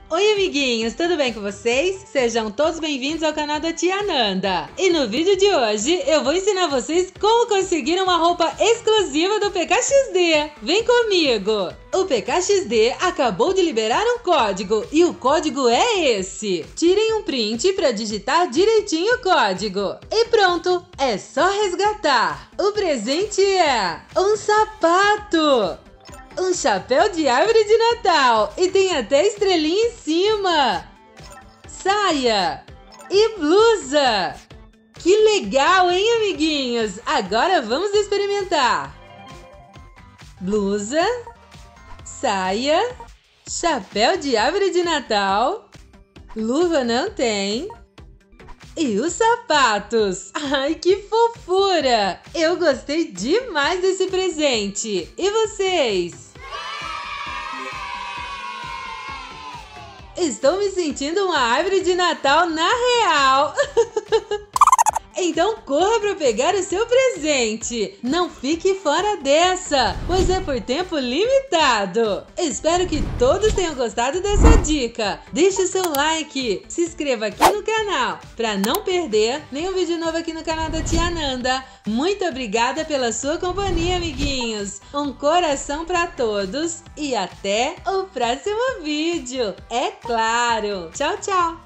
Oi amiguinhos, tudo bem com vocês? Sejam todos bem-vindos ao canal da Tia Nanda. E no vídeo de hoje eu vou ensinar vocês como conseguir uma roupa exclusiva do PKXD. Vem comigo! O PKXD acabou de liberar um código e o código é esse. Tirem um print para digitar direitinho o código. E pronto, é só resgatar. O presente é um sapato! Um chapéu de árvore de Natal e tem até estrelinha em cima. Saia e blusa. Que legal, hein, amiguinhos? Agora vamos experimentar. Blusa, saia, chapéu de árvore de Natal, luva não tem. E os sapatos? Ai, que fofura! Eu gostei demais desse presente. E vocês? Estou me sentindo uma árvore de Natal na real! Então corra para pegar o seu presente! Não fique fora dessa, pois é por tempo limitado! Espero que todos tenham gostado dessa dica! Deixe seu like, se inscreva aqui no canal para não perder nenhum vídeo novo aqui no canal da Tia Nanda. Muito obrigada pela sua companhia, amiguinhos! Um coração para todos e até o próximo vídeo! É claro! Tchau, tchau!